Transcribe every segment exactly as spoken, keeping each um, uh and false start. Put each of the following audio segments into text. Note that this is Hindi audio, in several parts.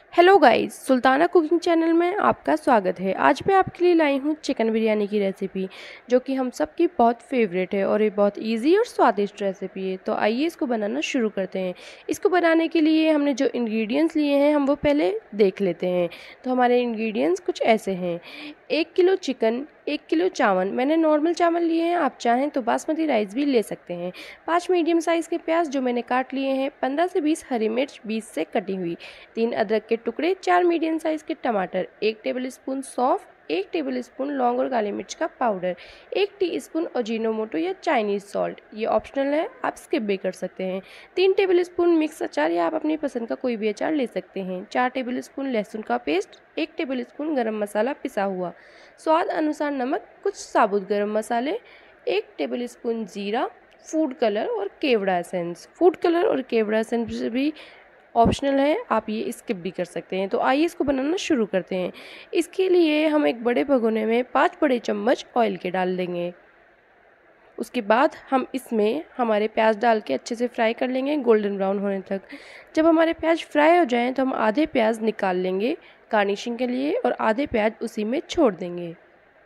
Hello guys, Sultana cooking channel में आपका स्वागत है। आज मैं आपके लिए लाई हूँ चिकन बिरयानी की रेसिपी, जो कि हम सब की बहुत फेवरेट है और ये बहुत इजी और स्वादिष्ट रेसिपी है। तो आइए इसको बनाना शुरू करते हैं। इसको बनाने के लिए हमने जो इंग्रेडिएंट्स लिए हैं हम वो पहले देख लेते हैं। तो हमारे इंग्रेडिएंट्स कुछ ऐसे हैं। एक किलो चिकन, एक किलो चावल, मैंने नॉर्मल चावल लिए हैं, आप चाहें तो बासमती राइस भी ले सकते हैं। पाँच मीडियम साइज़ के प्याज जो मैंने काट लिए हैं, पंद्रह से बीस हरी मिर्च बीस से कटी हुई, तीन अदरक के टुकड़े, चार मीडियम साइज़ के टमाटर, एक टेबलस्पून सौंफ, एक टेबलस्पून लौंग और काली मिर्च का पाउडर, एक टीस्पून अजीनोमोटो या चाइनीज़ सॉल्ट, ये ऑप्शनल है, आप स्किप भी कर सकते हैं। तीन टेबलस्पून मिक्स अचार या आप अपनी पसंद का कोई भी अचार ले सकते हैं। चार टेबलस्पून लहसुन का पेस्ट, एक टेबलस्पून गरम मसाला पिसा हुआ, स्वाद अनुसार नमक, कुछ साबुत गरम मसाले, एक टेबलस्पून जीरा, फूड कलर और केवड़ा एसेंस। फूड कलर और केवड़ा एसेंस भी ऑप्शनल है, आप ये स्किप भी कर सकते हैं। तो आइए इसको बनाना शुरू करते हैं। इसके लिए हम एक बड़े भगोने में पाँच बड़े चम्मच ऑयल के डाल देंगे। उसके बाद हम इसमें हमारे प्याज डाल के अच्छे से फ्राई कर लेंगे गोल्डन ब्राउन होने तक। जब हमारे प्याज फ्राई हो जाएं तो हम आधे प्याज निकाल लेंगे गार्निशिंग के लिए और आधे प्याज उसी में छोड़ देंगे।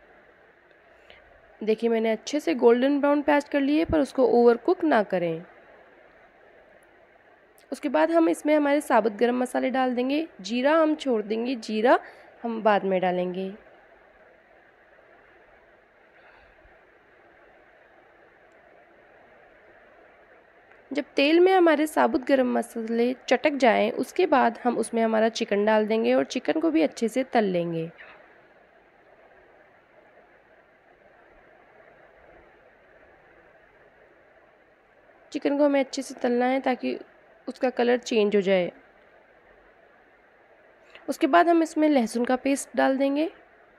देखिए, मैंने अच्छे से गोल्डन ब्राउन प्याज कर लिए, पर उसको ओवर कुक ना करें। उसके बाद हम इसमें हमारे साबुत गरम मसाले डाल देंगे। जीरा हम छोड़ देंगे, जीरा हम बाद में डालेंगे। जब तेल में हमारे साबुत गरम मसाले चटक जाएं, उसके बाद हम उसमें हमारा चिकन डाल देंगे और चिकन को भी अच्छे से तल लेंगे। चिकन को हमें अच्छे से तलना है ताकि उसका कलर चेंज हो जाए। उसके बाद हम इसमें लहसुन का पेस्ट डाल देंगे।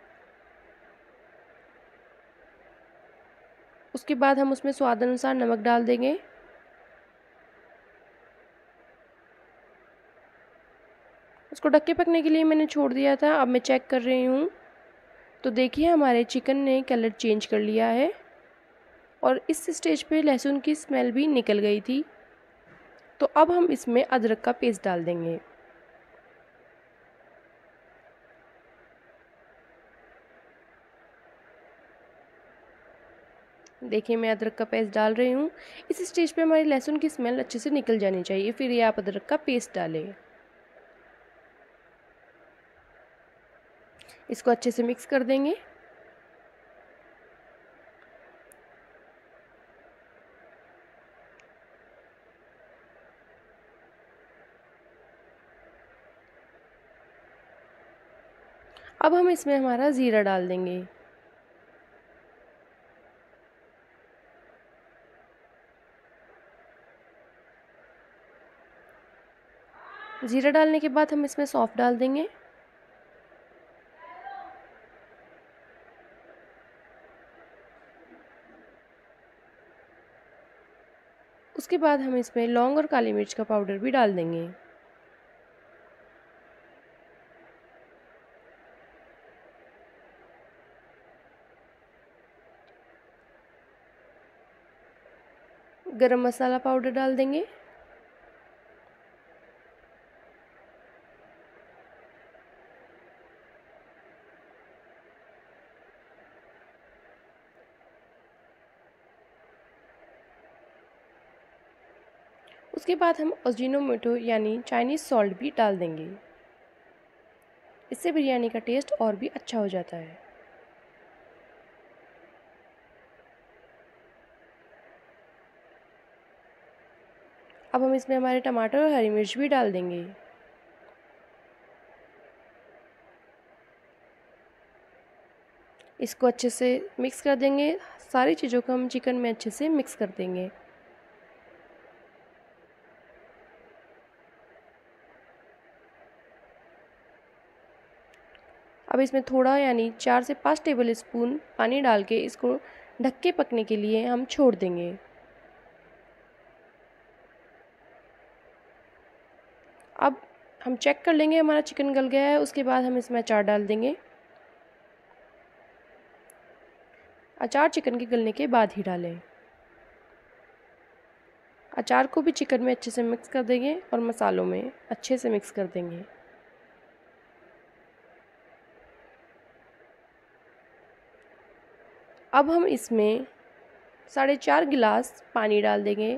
उसके बाद हम उसमें स्वाद अनुसार नमक डाल देंगे। उसको ढक के पकने के लिए मैंने छोड़ दिया था, अब मैं चेक कर रही हूँ तो देखिए हमारे चिकन ने कलर चेंज कर लिया है और इस स्टेज पे लहसुन की स्मेल भी निकल गई थी। तो अब हम इसमें अदरक का पेस्ट डाल देंगे। देखिए, मैं अदरक का पेस्ट डाल रही हूँ। इस स्टेज पे हमारी लहसुन की स्मेल अच्छे से निकल जानी चाहिए, फिर ये आप अदरक का पेस्ट डालें। इसको अच्छे से मिक्स कर देंगे। अब हम इसमें हमारा ज़ीरा डाल देंगे। ज़ीरा डालने के बाद हम इसमें सौंफ डाल देंगे। उसके बाद हम इसमें लौंग और काली मिर्च का पाउडर भी डाल देंगे। गरम मसाला पाउडर डाल देंगे। उसके बाद हम अजीनोमोटो यानी चाइनीज़ सॉल्ट भी डाल देंगे। इससे बिरयानी का टेस्ट और भी अच्छा हो जाता है। अब हम इसमें हमारे टमाटर और हरी मिर्च भी डाल देंगे। इसको अच्छे से मिक्स कर देंगे। सारी चीज़ों को हम चिकन में अच्छे से मिक्स कर देंगे। अब इसमें थोड़ा यानी चार से पाँच टेबल स्पून पानी डाल के इसको ढक के पकने के लिए हम छोड़ देंगे। अब हम चेक कर लेंगे हमारा चिकन गल गया है। उसके बाद हम इसमें अचार डाल देंगे। अचार चिकन के गलने के बाद ही डालें। अचार को भी चिकन में अच्छे से मिक्स कर देंगे और मसालों में अच्छे से मिक्स कर देंगे। अब हम इसमें साढ़े चार गिलास पानी डाल देंगे।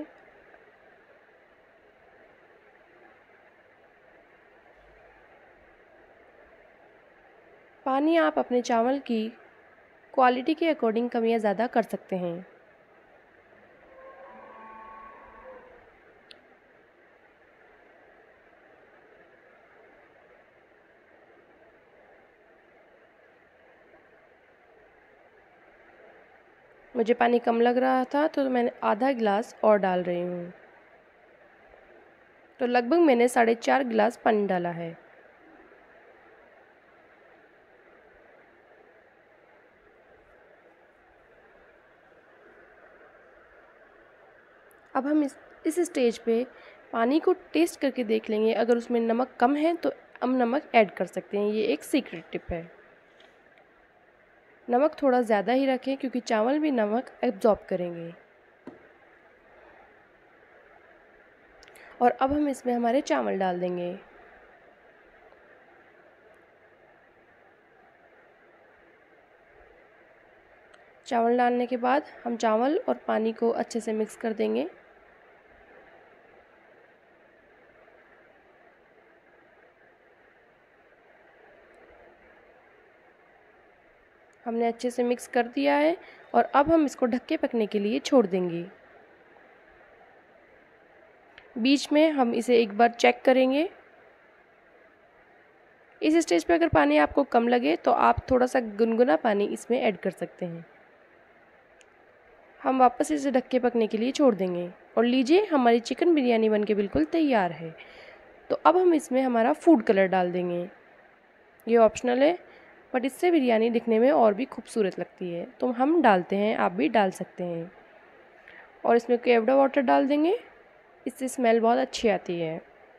पानी आप अपने चावल की क्वालिटी के अकॉर्डिंग कम या ज़्यादा कर सकते हैं। मुझे पानी कम लग रहा था तो मैंने आधा गिलास और डाल रही हूँ। तो लगभग मैंने साढ़े चार गिलास पानी डाला है। अब हम इस इस स्टेज पे पानी को टेस्ट करके देख लेंगे। अगर उसमें नमक कम है तो हम नमक ऐड कर सकते हैं। ये एक सीक्रेट टिप है। नमक थोड़ा ज़्यादा ही रखें क्योंकि चावल भी नमक एब्जॉर्ब करेंगे। और अब हम इसमें हमारे चावल डाल देंगे। चावल डालने के बाद हम चावल और पानी को अच्छे से मिक्स कर देंगे। हमने अच्छे से मिक्स कर दिया है और अब हम इसको ढक के पकने के लिए छोड़ देंगे। बीच में हम इसे एक बार चेक करेंगे। इस स्टेज पे अगर पानी आपको कम लगे तो आप थोड़ा सा गुनगुना पानी इसमें ऐड कर सकते हैं। हम वापस इसे ढक के पकने के लिए छोड़ देंगे। और लीजिए, हमारी चिकन बिरयानी बनके बिल्कुल तैयार है। तो अब हम इसमें हमारा फूड कलर डाल देंगे। ये ऑप्शनल है, बट इससे बिरयानी दिखने में और भी खूबसूरत लगती है, तो हम डालते हैं, आप भी डाल सकते हैं। और इसमें केवड़ा वाटर डाल देंगे, इससे स्मेल बहुत अच्छी आती है।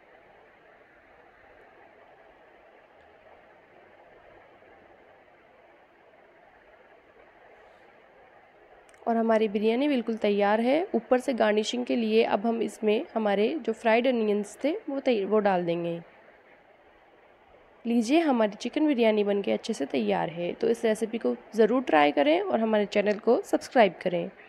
और हमारी बिरयानी बिल्कुल तैयार है। ऊपर से गार्निशिंग के लिए अब हम इसमें हमारे जो फ्राइड अनियंस थे वो वो डाल देंगे। लीजिए, हमारी चिकन बिरयानी बनके अच्छे से तैयार है। तो इस रेसिपी को ज़रूर ट्राई करें और हमारे चैनल को सब्सक्राइब करें।